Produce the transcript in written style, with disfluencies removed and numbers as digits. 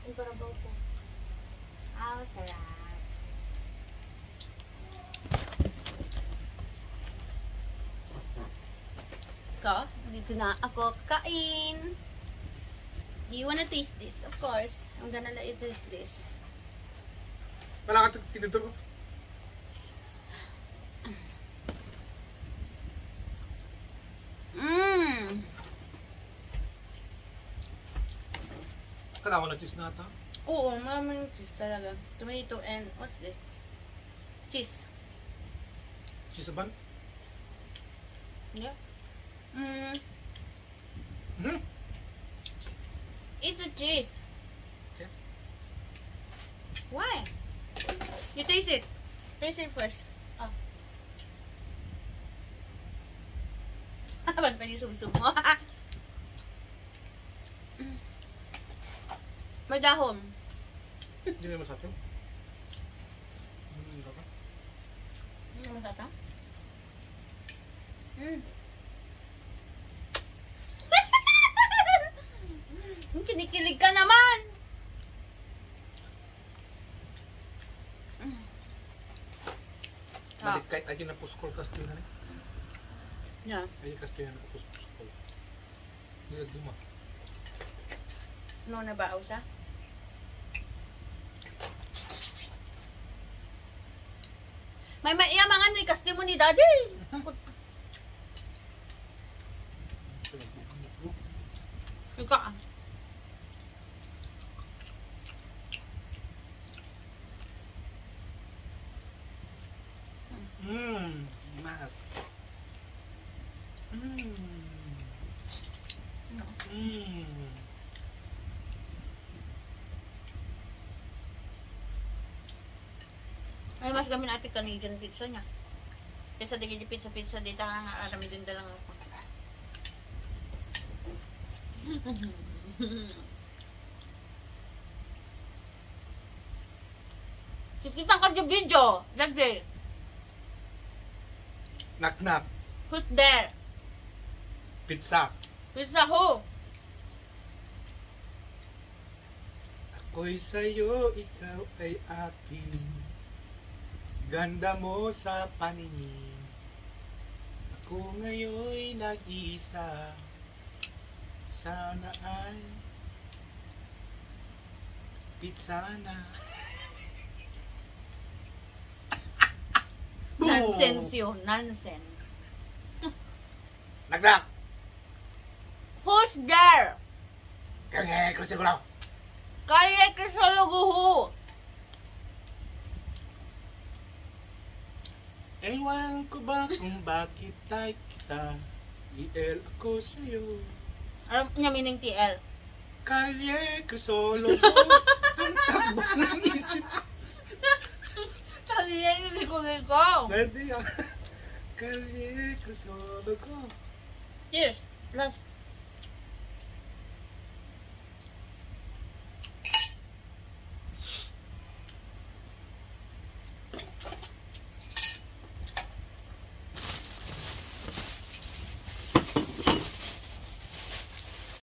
Yung karabaw ko. Ah, sarap. Ko, dito na ako kain. Do you wanna taste this? Of course. I'm gonna let you taste this. Wala ka tinuturo ko. Mmm. Kailangan na cheese na ata. Oo, maraming cheese talaga. Tomato and what's this? Cheese. Cheese bun? Yeah. Mmm. Hmm? It's a cheese. Okay. Why? You taste it. Taste it first. Oh. Habang pa yung sumsum mo. May dahon. Hindi na masarap. Hindi masarap. Kinikilig ka naman. Balik kahit aja na puskol kasto na. Yeah. Aja kasto yan na puskol. Hindi duma. No na ba usa? May maiyamangan ni kasto mo ni Daddy. Ika. Mas. Ay, mas gamin ati Canadian pizza niya. Kesa di pizza dito nga aram din dalang ako. Kita ka yung video. Daddy. Knock. Who's there? Pizza. Pizza who? Ako'y sa'yo, ikaw ay akin. Ganda mo sa paningin. Ako ngayon'y nag-isa. Sana ay pizza na. Nonsense yun. Nonsense. Knock. Who's there? Kaya kursi ko lang. Kaya ka sa luguho. Ewan ko ba kung bakit tayo kita. TL ako sa'yo. Alam niya meaning TL? Kalye ko solo ko. Ang takbo ng isip ko. Kaya yung liko-liko. Pwede yan. Kalye ko solo ko. Cheers. Last.